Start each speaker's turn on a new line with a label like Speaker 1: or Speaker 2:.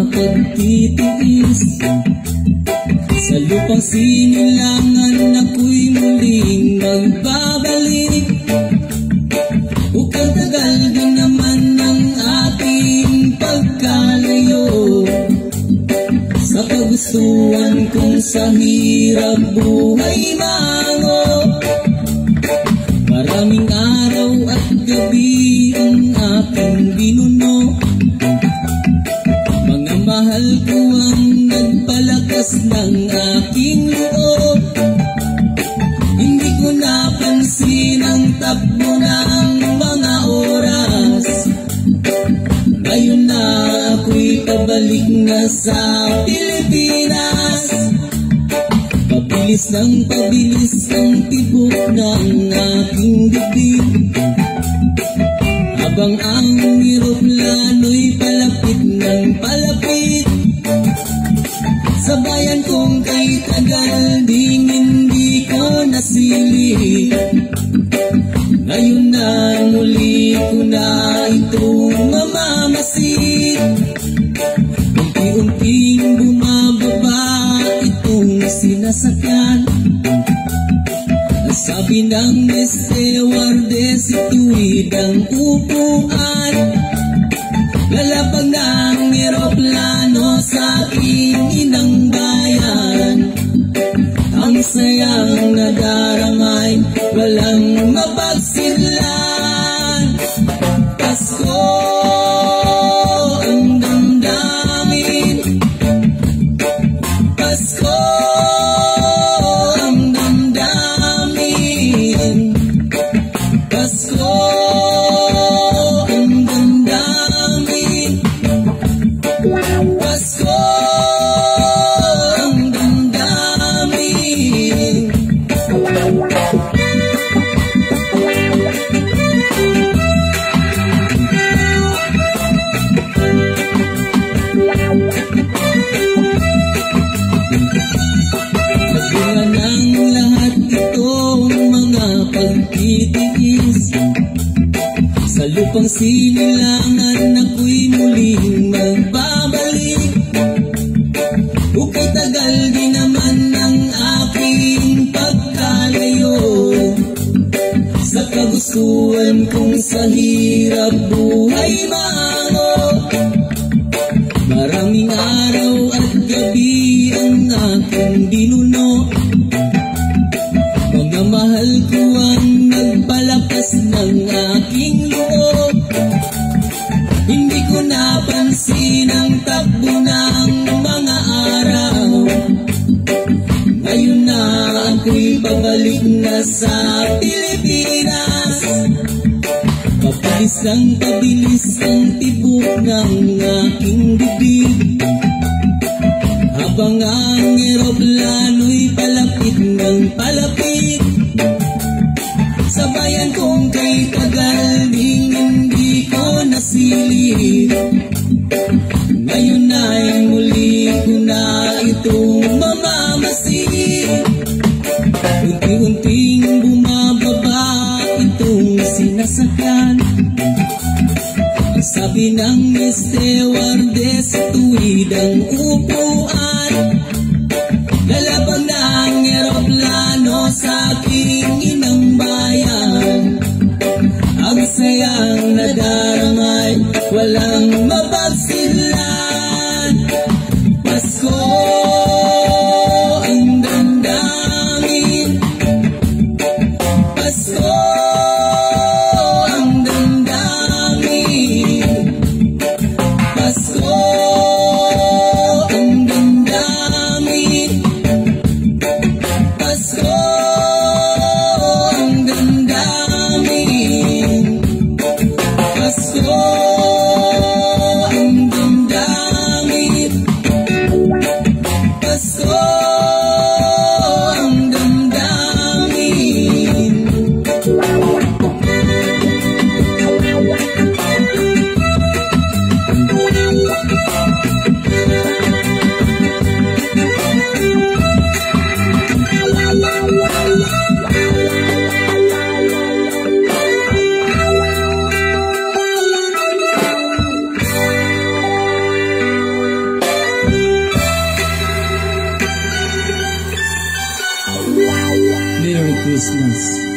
Speaker 1: pagtitiis. Sa lupang sinilangan ako'y muling magbabalik. Bukang tagal din naman ang ating pagkalayo. Sa kagustuhan kong sa hirap buhay mango. Maraming araw at gabi ang aking binuno. Mga mahal ko ang nagpalakas ng aking loob. Hindi ko napansin ang takbo ng mga oras. Ngayon na ako'y pabalik na sa Pilipinas. Pabilis ng pabilis ang tibok ng aking dibdib. Habang ang eroplano'y palapit ng palapit. Sa bayan kong kay Tagal, ding hindi ko nasilip. Ngayon na muli ko na itong mamamasid. Unti-unting bumababa itong sinasakyan. Sabi ng stewardess, ituwid ang upuan. Lalapag ng eroplano sa aking inang bayan. Ang sayang nadaramay, walang mapagsidlan. Pasko ang damdamin. Pasko ang damdamin. Pasko ang damdamin. Pasko ang damdamin. Nagbulan ng lahat itong mga pagtitiis. Sa lupang sinilangan ako'y muling magbabalik. Bukay tagal din naman ang aking pagkalayo. Sa kagustuhan kong sa hirap buhay mango. Maraming araw at gabi ang aking binuno. Mga mahal ko ang nagpalakas ng aking loob. Hindi ko napansin ang takbo ng mga araw. Ngayon na ako'y pabalik na sa Pilipinas. Pabilis ng pabilis ang tibok ng aking bibig. Habang ang eroplano'y palapit ng palapit. Sa bayan kong kay Tagal, ding hindi ko nasilip. Ngayon ay muli ko na itong mamamasid. Unti-unting bumababa itong sinasakyan. Sabi ng stewardess, tuwid ang upuan. Lalapag ng eroplano sa aking inang bayan. Ang sayang nadaramay, walang mapagsidlan. Pasko ang damdamin. Pasko ang damdamin. Pasko ang damdamin. Pasko ang damdamin. Pasko ang damdamin.
Speaker 2: Christmas.